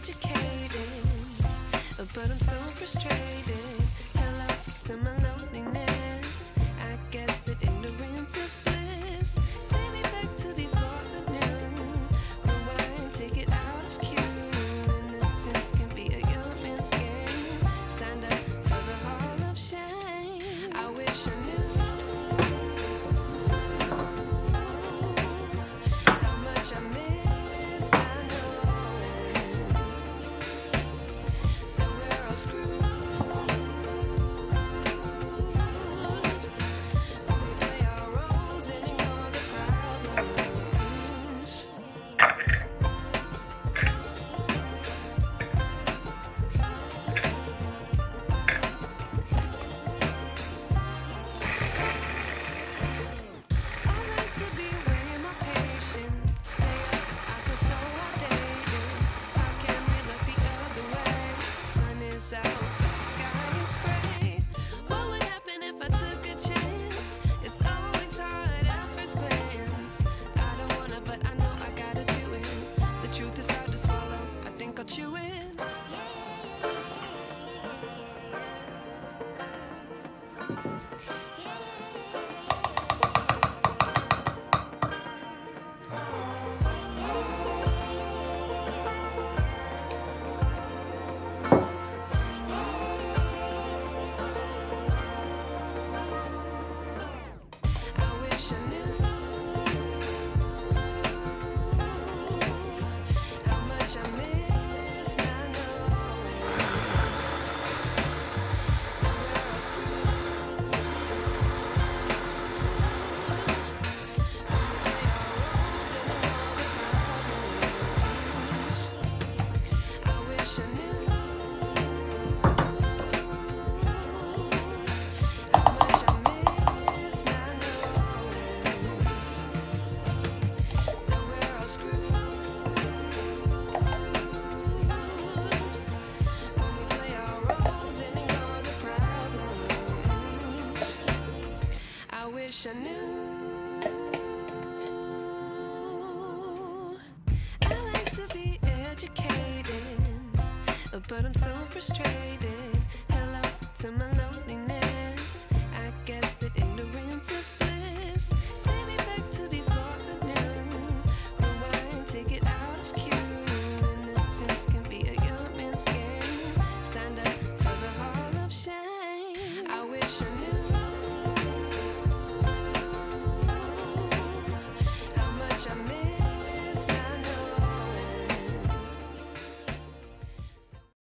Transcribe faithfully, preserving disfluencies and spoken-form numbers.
educated, but I'm so frustrated. Hello to my loneliness. I guess that ignorance is bliss. Take me back to before the noon. Rewind, take it out of cue. Innocence can be a young man's game. Signed up for the hall of shame. I wish I knew how much I miss. I know that we're all screwed. Out, but the sky is gray. What would happen if I took a chance? It's always hard at first glance. I don't wanna, but I know I gotta do it. The truth is hard to swallow. I think I'll chew it. I wish I knew. I like to be educated, but I'm so frustrated.